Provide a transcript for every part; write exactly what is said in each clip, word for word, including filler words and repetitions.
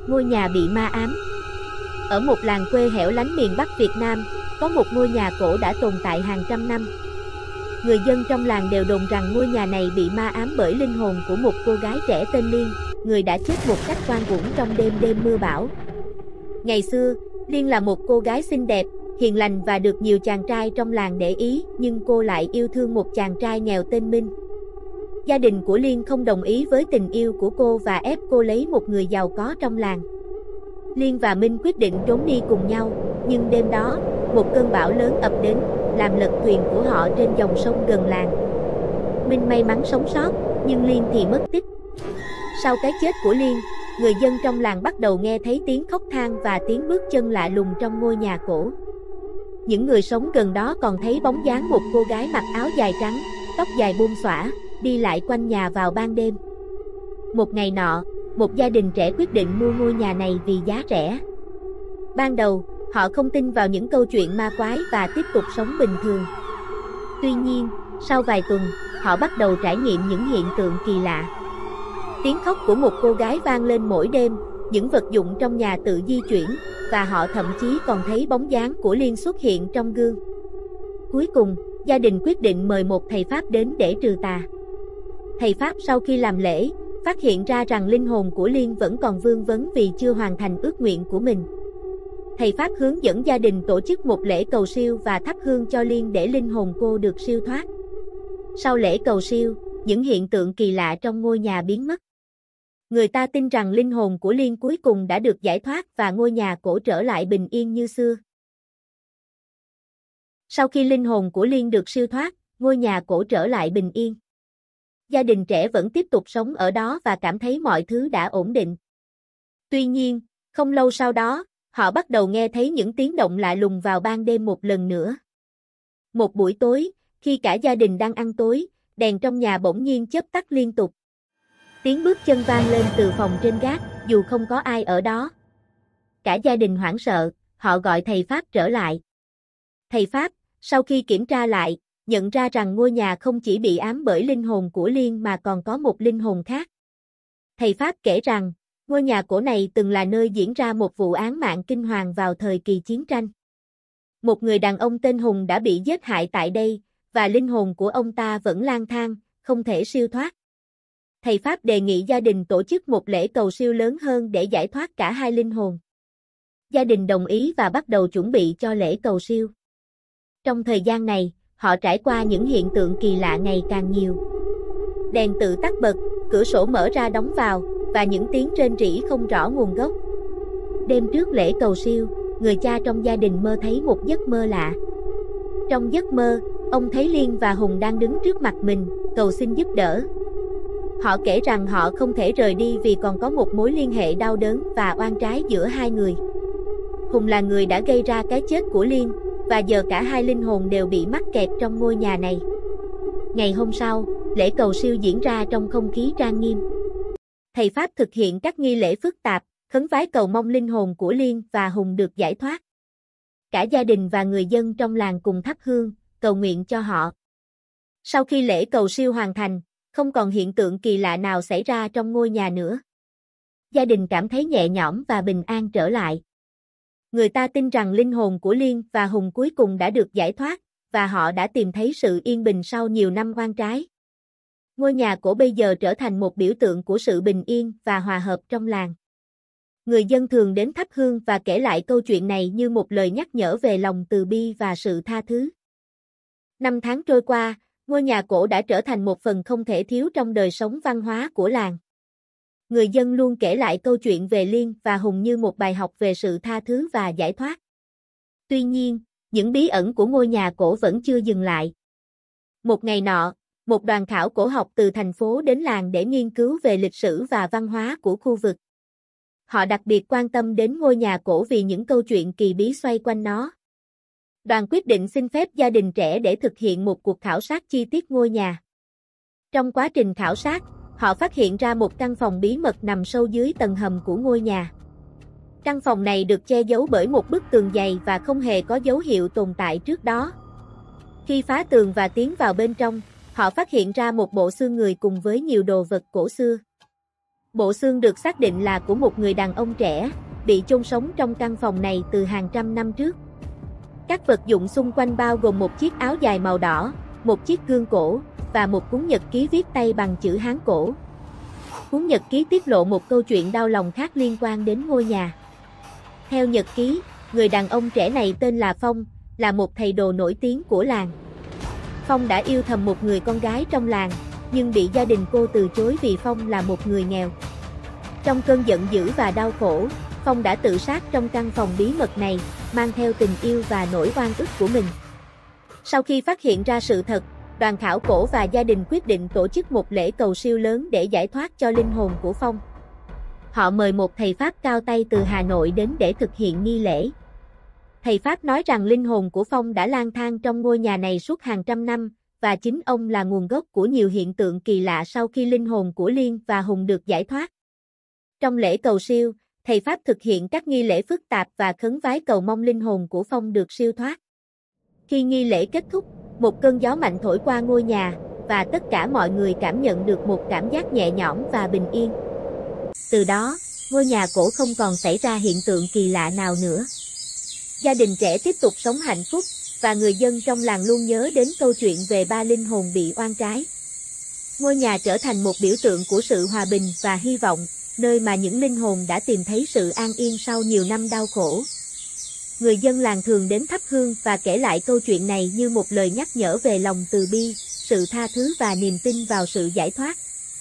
Ngôi nhà bị ma ám. Ở một làng quê hẻo lánh miền Bắc Việt Nam, có một ngôi nhà cổ đã tồn tại hàng trăm năm. Người dân trong làng đều đồn rằng ngôi nhà này bị ma ám bởi linh hồn của một cô gái trẻ tên Liên, người đã chết một cách oan uổng trong đêm đêm mưa bão. Ngày xưa, Liên là một cô gái xinh đẹp, hiền lành và được nhiều chàng trai trong làng để ý, nhưng cô lại yêu thương một chàng trai nghèo tên Minh. Gia đình của Liên không đồng ý với tình yêu của cô và ép cô lấy một người giàu có trong làng. Liên và Minh quyết định trốn đi cùng nhau, nhưng đêm đó, một cơn bão lớn ập đến, làm lật thuyền của họ trên dòng sông gần làng. Minh may mắn sống sót, nhưng Liên thì mất tích. Sau cái chết của Liên, người dân trong làng bắt đầu nghe thấy tiếng khóc than và tiếng bước chân lạ lùng trong ngôi nhà cổ. Những người sống gần đó còn thấy bóng dáng một cô gái mặc áo dài trắng, tóc dài buông xõa, đi lại quanh nhà vào ban đêm. Một ngày nọ, một gia đình trẻ quyết định mua ngôi nhà này vì giá rẻ. Ban đầu, họ không tin vào những câu chuyện ma quái và tiếp tục sống bình thường. Tuy nhiên, sau vài tuần, họ bắt đầu trải nghiệm những hiện tượng kỳ lạ. Tiếng khóc của một cô gái vang lên mỗi đêm, những vật dụng trong nhà tự di chuyển, và họ thậm chí còn thấy bóng dáng của Liên xuất hiện trong gương. Cuối cùng, gia đình quyết định mời một thầy Pháp đến để trừ tà. Thầy Pháp sau khi làm lễ, phát hiện ra rằng linh hồn của Liên vẫn còn vương vấn vì chưa hoàn thành ước nguyện của mình. Thầy Pháp hướng dẫn gia đình tổ chức một lễ cầu siêu và thắp hương cho Liên để linh hồn cô được siêu thoát. Sau lễ cầu siêu, những hiện tượng kỳ lạ trong ngôi nhà biến mất. Người ta tin rằng linh hồn của Liên cuối cùng đã được giải thoát và ngôi nhà cổ trở lại bình yên như xưa. Sau khi linh hồn của Liên được siêu thoát, ngôi nhà cổ trở lại bình yên. Gia đình trẻ vẫn tiếp tục sống ở đó và cảm thấy mọi thứ đã ổn định. Tuy nhiên, không lâu sau đó, họ bắt đầu nghe thấy những tiếng động lạ lùng vào ban đêm một lần nữa. Một buổi tối, khi cả gia đình đang ăn tối, đèn trong nhà bỗng nhiên chớp tắt liên tục. Tiếng bước chân vang lên từ phòng trên gác, dù không có ai ở đó. Cả gia đình hoảng sợ, họ gọi thầy Pháp trở lại. Thầy Pháp, sau khi kiểm tra lại, nhận ra rằng ngôi nhà không chỉ bị ám bởi linh hồn của Liên mà còn có một linh hồn khác. Thầy Pháp kể rằng, ngôi nhà cổ này từng là nơi diễn ra một vụ án mạng kinh hoàng vào thời kỳ chiến tranh. Một người đàn ông tên Hùng đã bị giết hại tại đây, và linh hồn của ông ta vẫn lang thang, không thể siêu thoát. Thầy Pháp đề nghị gia đình tổ chức một lễ cầu siêu lớn hơn để giải thoát cả hai linh hồn. Gia đình đồng ý và bắt đầu chuẩn bị cho lễ cầu siêu. Trong thời gian này, họ trải qua những hiện tượng kỳ lạ ngày càng nhiều. Đèn tự tắt bật, cửa sổ mở ra đóng vào, và những tiếng rên rỉ không rõ nguồn gốc. Đêm trước lễ cầu siêu, người cha trong gia đình mơ thấy một giấc mơ lạ. Trong giấc mơ, ông thấy Liên và Hùng đang đứng trước mặt mình, cầu xin giúp đỡ. Họ kể rằng họ không thể rời đi vì còn có một mối liên hệ đau đớn và oan trái giữa hai người. Hùng là người đã gây ra cái chết của Liên, và giờ cả hai linh hồn đều bị mắc kẹt trong ngôi nhà này. Ngày hôm sau, lễ cầu siêu diễn ra trong không khí trang nghiêm. Thầy Pháp thực hiện các nghi lễ phức tạp, khấn vái cầu mong linh hồn của Liên và Hùng được giải thoát. Cả gia đình và người dân trong làng cùng thắp hương, cầu nguyện cho họ. Sau khi lễ cầu siêu hoàn thành, không còn hiện tượng kỳ lạ nào xảy ra trong ngôi nhà nữa. Gia đình cảm thấy nhẹ nhõm và bình an trở lại. Người ta tin rằng linh hồn của Liên và Hùng cuối cùng đã được giải thoát, và họ đã tìm thấy sự yên bình sau nhiều năm oan trái. Ngôi nhà cổ bây giờ trở thành một biểu tượng của sự bình yên và hòa hợp trong làng. Người dân thường đến thắp hương và kể lại câu chuyện này như một lời nhắc nhở về lòng từ bi và sự tha thứ. Năm tháng trôi qua, ngôi nhà cổ đã trở thành một phần không thể thiếu trong đời sống văn hóa của làng. Người dân luôn kể lại câu chuyện về Liên và Hùng như một bài học về sự tha thứ và giải thoát. Tuy nhiên, những bí ẩn của ngôi nhà cổ vẫn chưa dừng lại. Một ngày nọ, một đoàn khảo cổ học từ thành phố đến làng để nghiên cứu về lịch sử và văn hóa của khu vực. Họ đặc biệt quan tâm đến ngôi nhà cổ vì những câu chuyện kỳ bí xoay quanh nó. Đoàn quyết định xin phép gia đình trẻ để thực hiện một cuộc khảo sát chi tiết ngôi nhà. Trong quá trình khảo sát, họ phát hiện ra một căn phòng bí mật nằm sâu dưới tầng hầm của ngôi nhà. Căn phòng này được che giấu bởi một bức tường dày và không hề có dấu hiệu tồn tại trước đó. Khi phá tường và tiến vào bên trong, họ phát hiện ra một bộ xương người cùng với nhiều đồ vật cổ xưa. Bộ xương được xác định là của một người đàn ông trẻ, bị chôn sống trong căn phòng này từ hàng trăm năm trước. Các vật dụng xung quanh bao gồm một chiếc áo dài màu đỏ, một chiếc gương cổ, và một cuốn nhật ký viết tay bằng chữ Hán cổ. Cuốn nhật ký tiết lộ một câu chuyện đau lòng khác liên quan đến ngôi nhà. Theo nhật ký, người đàn ông trẻ này tên là Phong, là một thầy đồ nổi tiếng của làng. Phong đã yêu thầm một người con gái trong làng, nhưng bị gia đình cô từ chối vì Phong là một người nghèo. Trong cơn giận dữ và đau khổ, Phong đã tự sát trong căn phòng bí mật này, mang theo tình yêu và nỗi oan ức của mình. Sau khi phát hiện ra sự thật, đoàn khảo cổ và gia đình quyết định tổ chức một lễ cầu siêu lớn để giải thoát cho linh hồn của Phong. Họ mời một thầy Pháp cao tay từ Hà Nội đến để thực hiện nghi lễ. Thầy Pháp nói rằng linh hồn của Phong đã lang thang trong ngôi nhà này suốt hàng trăm năm, và chính ông là nguồn gốc của nhiều hiện tượng kỳ lạ sau khi linh hồn của Liên và Hùng được giải thoát. Trong lễ cầu siêu, thầy Pháp thực hiện các nghi lễ phức tạp và khấn vái cầu mong linh hồn của Phong được siêu thoát. Khi nghi lễ kết thúc, một cơn gió mạnh thổi qua ngôi nhà, và tất cả mọi người cảm nhận được một cảm giác nhẹ nhõm và bình yên. Từ đó, ngôi nhà cổ không còn xảy ra hiện tượng kỳ lạ nào nữa. Gia đình trẻ tiếp tục sống hạnh phúc, và người dân trong làng luôn nhớ đến câu chuyện về ba linh hồn bị oan trái. Ngôi nhà trở thành một biểu tượng của sự hòa bình và hy vọng, nơi mà những linh hồn đã tìm thấy sự an yên sau nhiều năm đau khổ. Người dân làng thường đến thắp hương và kể lại câu chuyện này như một lời nhắc nhở về lòng từ bi, sự tha thứ và niềm tin vào sự giải thoát.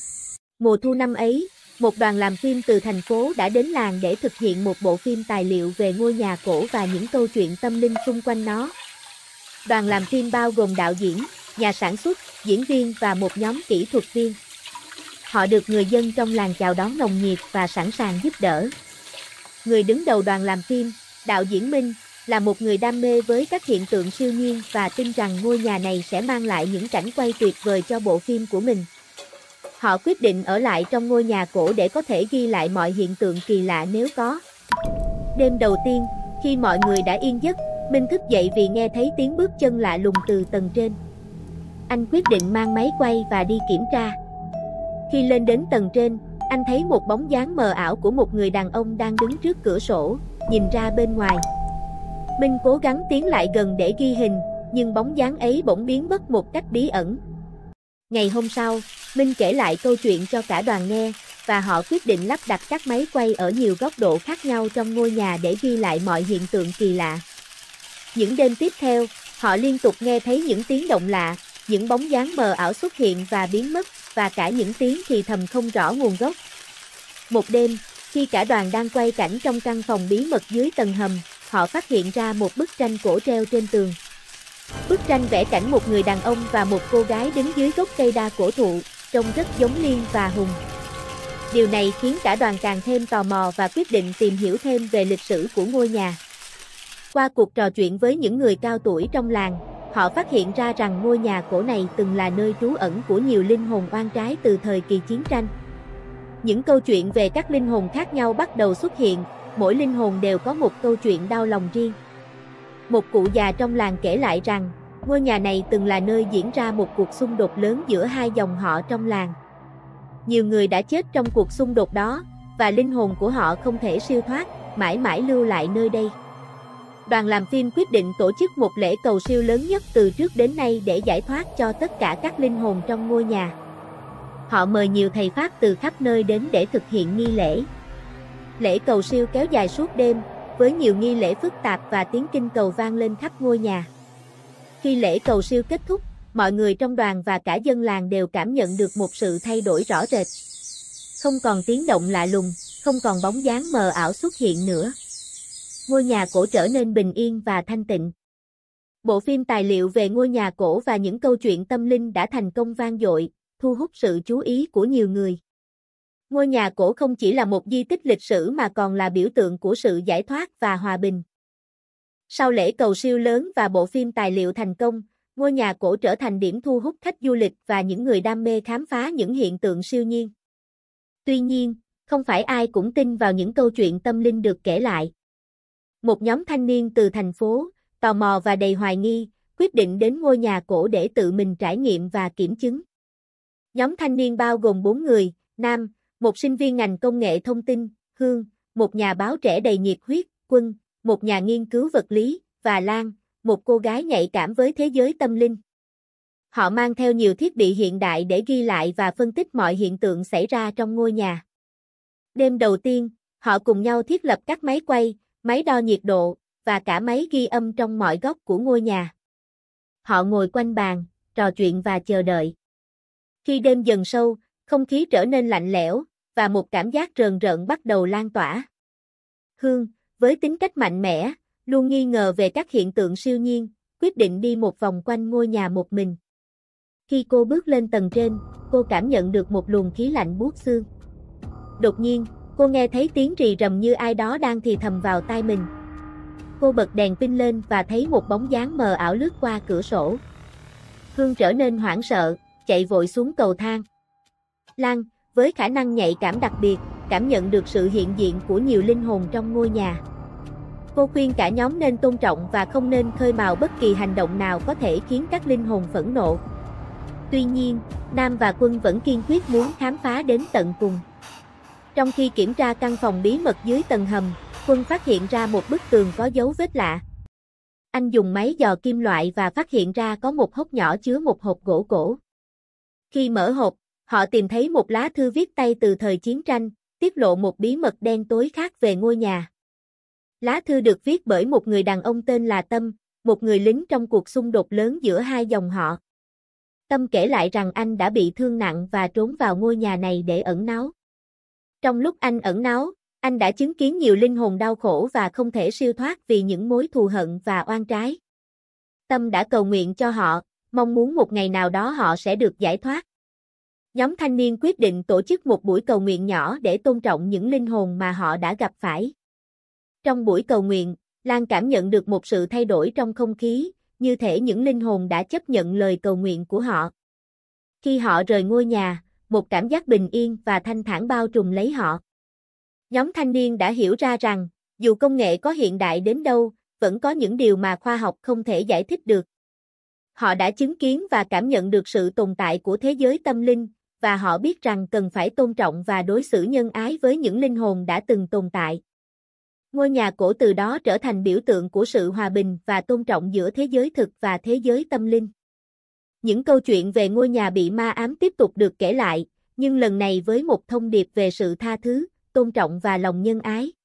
Mùa thu năm ấy, một đoàn làm phim từ thành phố đã đến làng để thực hiện một bộ phim tài liệu về ngôi nhà cổ và những câu chuyện tâm linh xung quanh nó. Đoàn làm phim bao gồm đạo diễn, nhà sản xuất, diễn viên và một nhóm kỹ thuật viên. Họ được người dân trong làng chào đón nồng nhiệt và sẵn sàng giúp đỡ. Người đứng đầu đoàn làm phim, đạo diễn Minh, là một người đam mê với các hiện tượng siêu nhiên và tin rằng ngôi nhà này sẽ mang lại những cảnh quay tuyệt vời cho bộ phim của mình. Họ quyết định ở lại trong ngôi nhà cổ để có thể ghi lại mọi hiện tượng kỳ lạ nếu có. Đêm đầu tiên, khi mọi người đã yên giấc, Minh thức dậy vì nghe thấy tiếng bước chân lạ lùng từ tầng trên. Anh quyết định mang máy quay và đi kiểm tra. Khi lên đến tầng trên, anh thấy một bóng dáng mờ ảo của một người đàn ông đang đứng trước cửa sổ, nhìn ra bên ngoài. Minh cố gắng tiến lại gần để ghi hình, nhưng bóng dáng ấy bỗng biến mất một cách bí ẩn. Ngày hôm sau, Minh kể lại câu chuyện cho cả đoàn nghe, và họ quyết định lắp đặt các máy quay ở nhiều góc độ khác nhau trong ngôi nhà để ghi lại mọi hiện tượng kỳ lạ. Những đêm tiếp theo, họ liên tục nghe thấy những tiếng động lạ, những bóng dáng mờ ảo xuất hiện và biến mất, và cả những tiếng thì thầm không rõ nguồn gốc. Một đêm, khi cả đoàn đang quay cảnh trong căn phòng bí mật dưới tầng hầm, họ phát hiện ra một bức tranh cổ treo trên tường. Bức tranh vẽ cảnh một người đàn ông và một cô gái đứng dưới gốc cây đa cổ thụ, trông rất giống Liên và Hùng. Điều này khiến cả đoàn càng thêm tò mò và quyết định tìm hiểu thêm về lịch sử của ngôi nhà. Qua cuộc trò chuyện với những người cao tuổi trong làng, họ phát hiện ra rằng ngôi nhà cổ này từng là nơi trú ẩn của nhiều linh hồn oan trái từ thời kỳ chiến tranh. Những câu chuyện về các linh hồn khác nhau bắt đầu xuất hiện, mỗi linh hồn đều có một câu chuyện đau lòng riêng. Một cụ già trong làng kể lại rằng, ngôi nhà này từng là nơi diễn ra một cuộc xung đột lớn giữa hai dòng họ trong làng. Nhiều người đã chết trong cuộc xung đột đó, và linh hồn của họ không thể siêu thoát, mãi mãi lưu lại nơi đây. Đoàn làm phim quyết định tổ chức một lễ cầu siêu lớn nhất từ trước đến nay để giải thoát cho tất cả các linh hồn trong ngôi nhà. Họ mời nhiều thầy Pháp từ khắp nơi đến để thực hiện nghi lễ. Lễ cầu siêu kéo dài suốt đêm, với nhiều nghi lễ phức tạp và tiếng kinh cầu vang lên khắp ngôi nhà. Khi lễ cầu siêu kết thúc, mọi người trong đoàn và cả dân làng đều cảm nhận được một sự thay đổi rõ rệt. Không còn tiếng động lạ lùng, không còn bóng dáng mờ ảo xuất hiện nữa. Ngôi nhà cổ trở nên bình yên và thanh tịnh. Bộ phim tài liệu về ngôi nhà cổ và những câu chuyện tâm linh đã thành công vang dội, thu hút sự chú ý của nhiều người. Ngôi nhà cổ không chỉ là một di tích lịch sử mà còn là biểu tượng của sự giải thoát và hòa bình. Sau lễ cầu siêu lớn và bộ phim tài liệu thành công, ngôi nhà cổ trở thành điểm thu hút khách du lịch và những người đam mê khám phá những hiện tượng siêu nhiên. Tuy nhiên, không phải ai cũng tin vào những câu chuyện tâm linh được kể lại. Một nhóm thanh niên từ thành phố, tò mò và đầy hoài nghi, quyết định đến ngôi nhà cổ để tự mình trải nghiệm và kiểm chứng. Nhóm thanh niên bao gồm bốn người, nam, một sinh viên ngành công nghệ thông tin, Hương, một nhà báo trẻ đầy nhiệt huyết, Quân, một nhà nghiên cứu vật lý, và Lan, một cô gái nhạy cảm với thế giới tâm linh. Họ mang theo nhiều thiết bị hiện đại để ghi lại và phân tích mọi hiện tượng xảy ra trong ngôi nhà. Đêm đầu tiên, họ cùng nhau thiết lập các máy quay, máy đo nhiệt độ, và cả máy ghi âm trong mọi góc của ngôi nhà. Họ ngồi quanh bàn, trò chuyện và chờ đợi. Khi đêm dần sâu, không khí trở nên lạnh lẽo, và một cảm giác rờn rợn bắt đầu lan tỏa. Hương, với tính cách mạnh mẽ, luôn nghi ngờ về các hiện tượng siêu nhiên, quyết định đi một vòng quanh ngôi nhà một mình. Khi cô bước lên tầng trên, cô cảm nhận được một luồng khí lạnh buốt xương. Đột nhiên, cô nghe thấy tiếng rì rầm như ai đó đang thì thầm vào tai mình. Cô bật đèn pin lên và thấy một bóng dáng mờ ảo lướt qua cửa sổ. Hương trở nên hoảng sợ, chạy vội xuống cầu thang. Lan, với khả năng nhạy cảm đặc biệt, cảm nhận được sự hiện diện của nhiều linh hồn trong ngôi nhà. Cô khuyên cả nhóm nên tôn trọng và không nên khơi mào bất kỳ hành động nào có thể khiến các linh hồn phẫn nộ. Tuy nhiên, Nam và Quân vẫn kiên quyết muốn khám phá đến tận cùng. Trong khi kiểm tra căn phòng bí mật dưới tầng hầm, Quân phát hiện ra một bức tường có dấu vết lạ. Anh dùng máy dò kim loại và phát hiện ra có một hốc nhỏ chứa một hộp gỗ cổ. Khi mở hộp, họ tìm thấy một lá thư viết tay từ thời chiến tranh, tiết lộ một bí mật đen tối khác về ngôi nhà. Lá thư được viết bởi một người đàn ông tên là Tâm, một người lính trong cuộc xung đột lớn giữa hai dòng họ. Tâm kể lại rằng anh đã bị thương nặng và trốn vào ngôi nhà này để ẩn náu. Trong lúc anh ẩn náu, anh đã chứng kiến nhiều linh hồn đau khổ và không thể siêu thoát vì những mối thù hận và oan trái. Tâm đã cầu nguyện cho họ, mong muốn một ngày nào đó họ sẽ được giải thoát. Nhóm thanh niên quyết định tổ chức một buổi cầu nguyện nhỏ để tôn trọng những linh hồn mà họ đã gặp phải. Trong buổi cầu nguyện, Lan cảm nhận được một sự thay đổi trong không khí, như thể những linh hồn đã chấp nhận lời cầu nguyện của họ. Khi họ rời ngôi nhà, một cảm giác bình yên và thanh thản bao trùm lấy họ. Nhóm thanh niên đã hiểu ra rằng, dù công nghệ có hiện đại đến đâu, vẫn có những điều mà khoa học không thể giải thích được. Họ đã chứng kiến và cảm nhận được sự tồn tại của thế giới tâm linh, và họ biết rằng cần phải tôn trọng và đối xử nhân ái với những linh hồn đã từng tồn tại. Ngôi nhà cổ từ đó trở thành biểu tượng của sự hòa bình và tôn trọng giữa thế giới thực và thế giới tâm linh. Những câu chuyện về ngôi nhà bị ma ám tiếp tục được kể lại, nhưng lần này với một thông điệp về sự tha thứ, tôn trọng và lòng nhân ái.